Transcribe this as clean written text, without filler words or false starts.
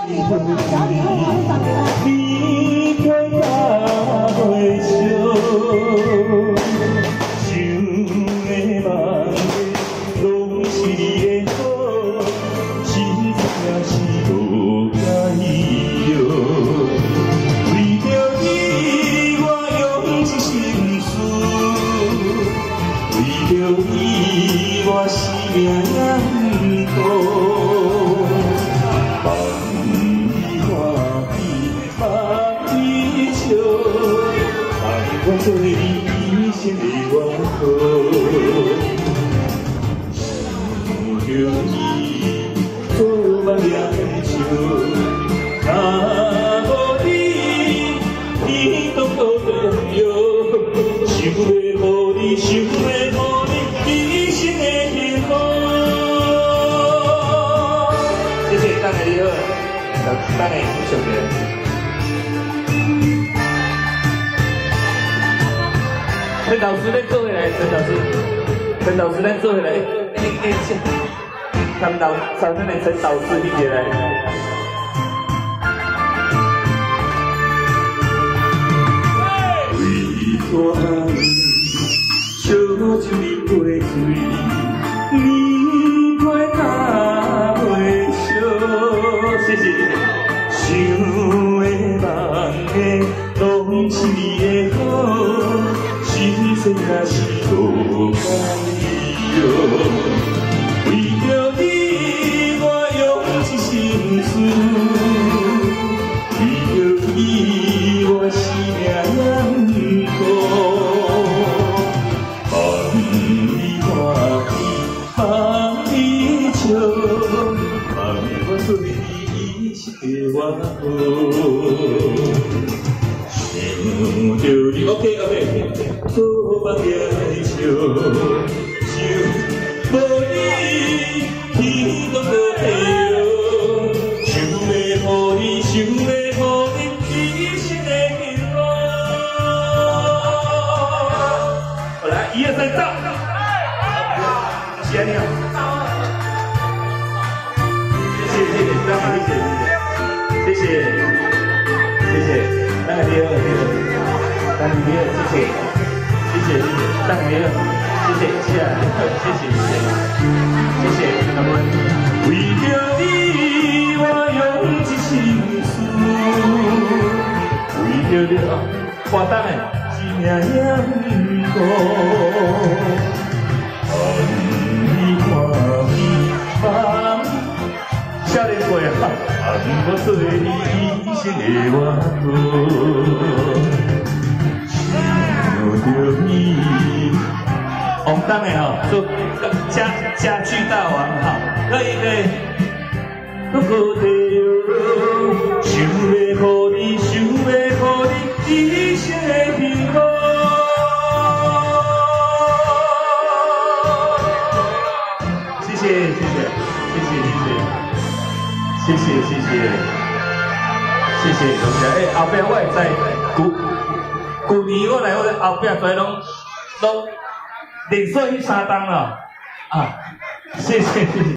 我做你一生的愿望，想着你做梦也笑，若无你，天都无重要。想要互你，想要互你一生的幸福。谢谢，等下你好，等下谢谢。 陈老师，咱做回来，陈老师，咱做回来，陈老师的陈老师你起来。为何小酒饮袂醉，面皮干袂烧？谢谢。想的梦的，拢是你的好。 人生若是多解药，为着你我用一生死，为着你我生命难过。望你看天，望你笑，望我做你一生的愿望。想着你 ，OK。 做梦也笑，想无你，天都无地想要互你，想要互你一生的幸福。好来，1、2、3，走！谢谢你啊！谢谢，谢谢，谢谢，那个第二，那你第二，谢谢。 谢谢，当然了，谢谢，谢谢，感恩。为着你，我用一生死，为着你啊，花灯的，一命也不过。望你看天，少年辈啊，望我做你一生的愿望。 想着你，王当的吼，做家具大王哈，可以的，不过地哟，想要互你，想要互你一生的幸福。谢谢，谢谢，同学，哎，后边我会知。 去年我来，我后壁侪拢连续去3档了，啊，谢谢。